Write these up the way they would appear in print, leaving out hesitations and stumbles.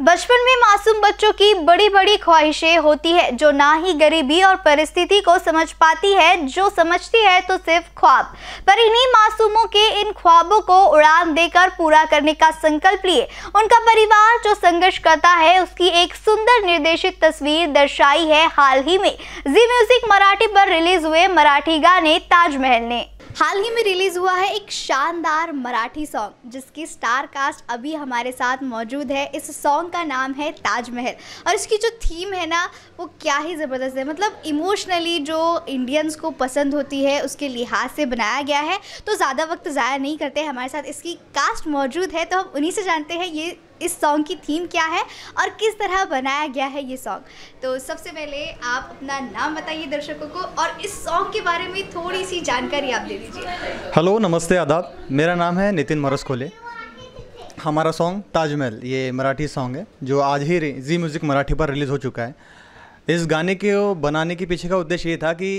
बचपन में मासूम बच्चों की बड़ी बड़ी ख्वाहिशें होती है जो ना ही गरीबी और परिस्थिति को समझ पाती है, जो समझती है तो सिर्फ ख्वाब। पर इन्हीं मासूमों के इन ख्वाबों को उड़ान देकर पूरा करने का संकल्प लिए उनका परिवार जो संघर्ष करता है, उसकी एक सुंदर निर्देशित तस्वीर दर्शाई है हाल ही में जी म्यूजिक मराठी पर रिलीज हुए मराठी गाने ताजमहल ने। हाल ही में रिलीज हुआ है एक शानदार मराठी सॉन्ग जिसकी स्टार कास्ट अभी हमारे साथ मौजूद है। इस सॉन्ग का नाम है ताजमहल और इसकी जो थीम है ना वो क्या ही ज़बरदस्त है। मतलब इमोशनली जो इंडियंस को पसंद होती है उसके लिहाज से बनाया गया है। तो ज़्यादा वक्त ज़ाया नहीं करते, हमारे साथ इसकी कास्ट मौजूद है तो हम उन्हीं से जानते हैं ये इस सॉन्ग की थीम क्या है और किस तरह बनाया गया है ये सॉन्ग। तो सबसे पहले आप अपना नाम बताइए दर्शकों को और इस सॉन्ग के बारे में थोड़ी सी जानकारी आप दे दीजिए। हेलो, नमस्ते, आदाब। मेरा नाम है नितिन मरसकोले। हमारा सॉन्ग ताजमहल ये मराठी सॉन्ग है जो आज ही जी म्यूज़िक मराठी पर रिलीज़ हो चुका है। इस गाने को बनाने के पीछे का उद्देश्य ये था कि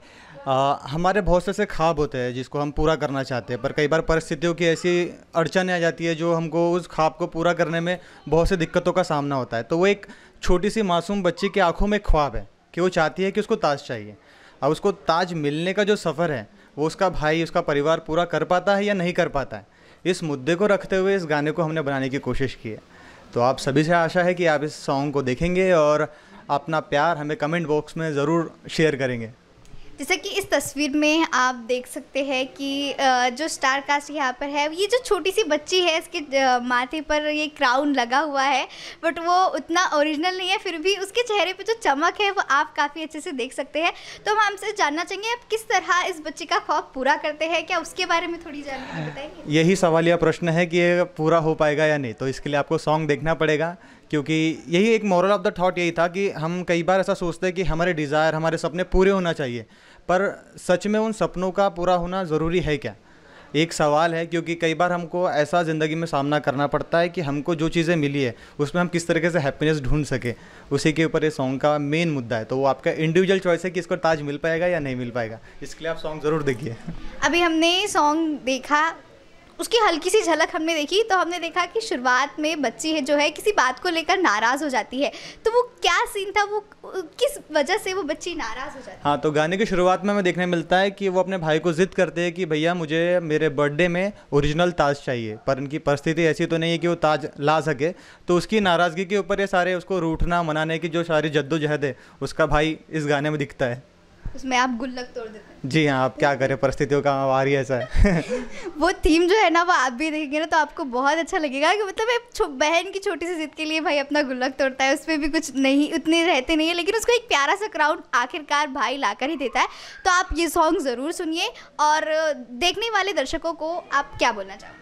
हमारे बहुत से ऐसे ख्वाब होते हैं जिसको हम पूरा करना चाहते हैं, पर कई बार परिस्थितियों की ऐसी अड़चनें आ जाती है जो हमको उस ख्वाब को पूरा करने में बहुत सी दिक्कतों का सामना होता है। तो वो एक छोटी सी मासूम बच्ची की आंखों में ख्वाब है कि वो चाहती है कि उसको ताज चाहिए। अब उसको ताज मिलने का जो सफ़र है वो उसका भाई, उसका परिवार पूरा कर पाता है या नहीं कर पाता है, इस मुद्दे को रखते हुए इस गाने को हमने बनाने की कोशिश की है। तो आप सभी से आशा है कि आप इस सॉन्ग को देखेंगे और अपना प्यार हमें कमेंट बॉक्स में ज़रूर शेयर करेंगे। जैसे कि इस तस्वीर में आप देख सकते हैं कि जो स्टार कास्ट यहाँ पर है, ये जो छोटी सी बच्ची है इसके माथे पर ये क्राउन लगा हुआ है, बट वो उतना ओरिजिनल नहीं है, फिर भी उसके चेहरे पे जो चमक है वो आप काफ़ी अच्छे से देख सकते हैं। तो हम आपसे जानना चाहेंगे आप किस तरह इस बच्ची का ख्वाब पूरा करते हैं, क्या उसके बारे में थोड़ी जानकारी बताएंगे? यही सवालिया प्रश्न है कि ये पूरा हो पाएगा या नहीं, तो इसके लिए आपको सॉन्ग देखना पड़ेगा, क्योंकि यही एक मोरल ऑफ द थॉट यही था कि हम कई बार ऐसा सोचते हैं कि हमारे डिज़ायर, हमारे सपने पूरे होना चाहिए, पर सच में उन सपनों का पूरा होना ज़रूरी है क्या? एक सवाल है, क्योंकि कई बार हमको ऐसा ज़िंदगी में सामना करना पड़ता है कि हमको जो चीज़ें मिली है उसमें हम किस तरीके से हैप्पीनेस ढूंढ सके, उसी के ऊपर ये सॉन्ग का मेन मुद्दा है। तो वो आपका इंडिविजुअल चॉइस है कि इसको ताज मिल पाएगा या नहीं मिल पाएगा, इसके लिए आप सॉन्ग ज़रूर देखिए। अभी हमने सॉन्ग देखा, उसकी हल्की सी झलक हमने देखी, तो हमने देखा कि शुरुआत में बच्ची है जो है किसी बात को लेकर नाराज़ हो जाती है। तो वो क्या सीन था, वो किस वजह से वो बच्ची नाराज़ हो जाती है? हाँ, तो गाने की शुरुआत में हमें देखने मिलता है कि वो अपने भाई को ज़िद करते हैं कि भैया मुझे मेरे बर्थडे में ओरिजिनल ताज चाहिए, पर उनकी परिस्थिति ऐसी तो नहीं है कि वो ताज ला सके। तो उसकी नाराज़गी के ऊपर ये सारे उसको रूठना मनाने की जो सारी जद्दोजहद है उसका भाई इस गाने में दिखता है। उसमें आप गुल्लक तोड़ देते हैं। जी हाँ, आप क्या करें, परिस्थितियों का वारी ऐसा है। वो थीम जो है ना वो आप भी देखेंगे ना तो आपको बहुत अच्छा लगेगा कि मतलब एक बहन की छोटी सी जिद के लिए भाई अपना गुल्लक तोड़ता है, उसमें भी कुछ नहीं उतने रहते नहीं है, लेकिन उसको एक प्यारा सा क्राउन आखिरकार भाई लाकर ही देता है। तो आप ये सॉन्ग ज़रूर सुनिए और देखने वाले दर्शकों को आप क्या बोलना चाहोगे?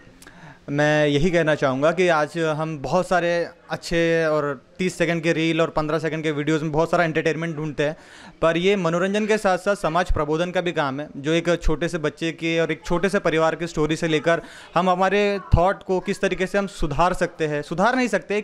मैं यही कहना चाहूँगा कि आज हम बहुत सारे अच्छे और 30 सेकंड के रील और 15 सेकंड के वीडियोस में बहुत सारा एंटरटेनमेंट ढूंढते हैं, पर ये मनोरंजन के साथ साथ समाज प्रबोधन का भी काम है, जो एक छोटे से बच्चे की और एक छोटे से परिवार की स्टोरी से लेकर हम हमारे थॉट को किस तरीके से हम सुधार सकते हैं, सुधार नहीं सकते,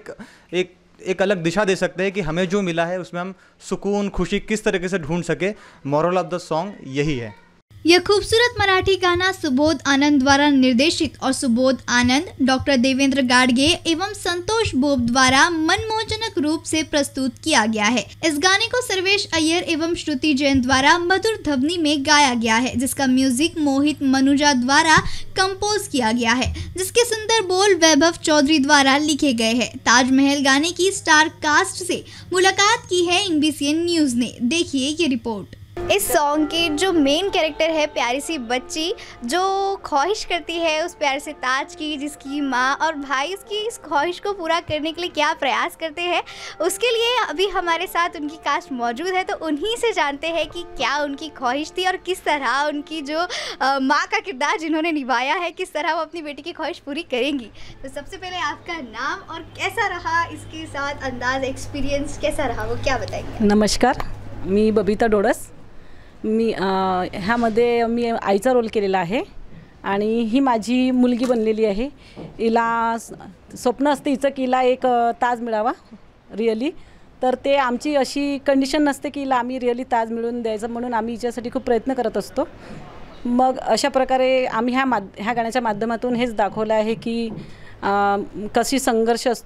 एक अलग दिशा दे सकते हैं कि हमें जो मिला है उसमें हम सुकून, खुशी किस तरीके से ढूंढ सके। मॉरल ऑफ द सॉन्ग यही है। यह खूबसूरत मराठी गाना सुबोध आनंद द्वारा निर्देशित और सुबोध आनंद, डॉक्टर देवेंद्र गाडगे एवं संतोष बोब द्वारा मनमोहनजनक रूप से प्रस्तुत किया गया है। इस गाने को सर्वेश अय्यर एवं श्रुति जैन द्वारा मधुर ध्वनि में गाया गया है, जिसका म्यूजिक मोहित मनुजा द्वारा कंपोज किया गया है, जिसके सुंदर बोल वैभव चौधरी द्वारा लिखे गए हैं। ताजमहल गाने की स्टार कास्ट से मुलाकात की है NBCN न्यूज ने। देखिए ये रिपोर्ट। इस सॉन्ग के जो मेन कैरेक्टर है प्यारी सी बच्ची जो ख्वाहिश करती है उस प्यारे से ताज की, जिसकी माँ और भाई उसकी इस ख्वाहिश को पूरा करने के लिए क्या प्रयास करते हैं, उसके लिए अभी हमारे साथ उनकी कास्ट मौजूद है। तो उन्हीं से जानते हैं कि क्या उनकी ख्वाहिश थी और किस तरह उनकी जो माँ का किरदार जिन्होंने निभाया है, किस तरह वो अपनी बेटी की ख्वाहिश पूरी करेंगी। तो सबसे पहले आपका नाम और कैसा रहा इसके साथ अंदाज, एक्सपीरियंस कैसा रहा, वो क्या बताएंगे? नमस्कार, मी बबिता डोडस। मी ह्यामध्ये मी आईचा रोल केलेला आहे आणि ही माझी मुलगी बनलेली आहे। हिला स्वप्न असते हिचं की हिला एक ताज मिळावा रिअली, तर ते आमची अशी कंडिशन नसते की हिला आम्ही रिअली ताज मिळवून द्यायचं, म्हणून आम्ही हिच्यासाठी खूप प्रयत्न करत असतो। मग अशा प्रकारे आम्ही ह्या गाण्याच्या माध्यमातून हेच दाखवलं आहे की कशी संघर्ष असतो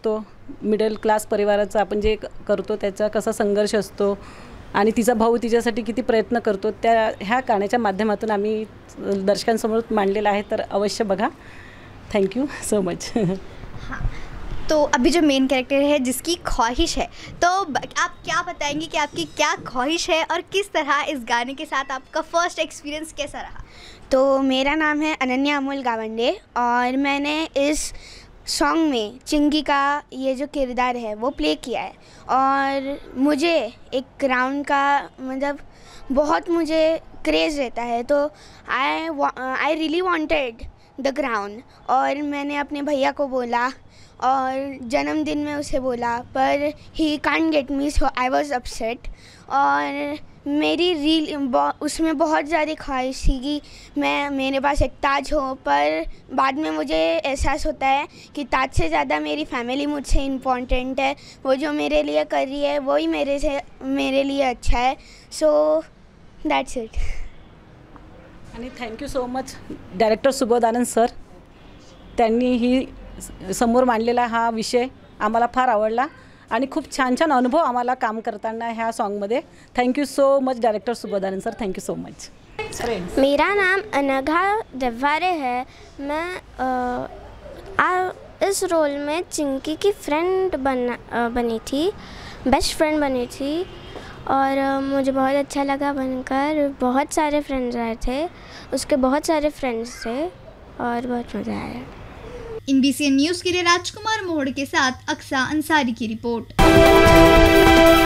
मिडल क्लास परिवाराचा आपण जे करतो त्याचा कसा संघर्ष असतो आणि तिचा भाऊ तिच्यासाठी किती प्रयत्न करतो त्या ह्या गाण्याच्या माध्यमातून आम्ही दर्शकांसमोर मांडलेला आहे. तर अवश्य बघा. Thank you so much. हाँ, तो अभी जो मेन कैरेक्टर है जिसकी ख्वाहिश है, तो आप क्या बताएंगे कि आपकी क्या ख्वाहिश है और किस तरह इस गाने के साथ आपका फर्स्ट एक्सपीरियंस कैसा रहा? तो मेरा नाम है अनन्या अमोल गावंडे और मैंने इस सॉन्ग में चिंकी का ये जो किरदार है वो प्ले किया है और मुझे एक ग्राउंड का मतलब बहुत मुझे क्रेज़ रहता है, तो I really wanted the ground और मैंने अपने भैया को बोला और जन्मदिन में उसे बोला पर he can't get me, so I was upset और मेरी उसमें बहुत ज़्यादा ख्वाहिश थी कि मेरे पास एक ताज हो, पर बाद में मुझे एहसास होता है कि ताज से ज़्यादा मेरी फैमिली मुझसे इम्पोर्टेंट है. वो जो मेरे लिए कर रही है वही मेरे लिए अच्छा है. So that's it. आणि thank you so much director Subodh Anand sir. त्यांनी ही समोर मांडलेला हा विषय आम्हाला फार आवडला आणि खूप छान छान अनुभव आम्हाला काम करताना ह्या सॉन्गमध्ये. Thank you so much director Subodh Anand sir. Thank you so much. मेरा नाम अनघा देवारे है. मैं इस रोल में चिंकी की फ्रेंड बनी थी, बेस्ट फ्रेंड बनी थी और मुझे बहुत अच्छा लगा बनकर. बहुत सारे फ्रेंड्स आए थे, उसके बहुत सारे फ्रेंड्स थे और बहुत मज़ा आया. NBCN न्यूज़ के लिए राजकुमार मोहड़ के साथ अक्सा अंसारी की रिपोर्ट.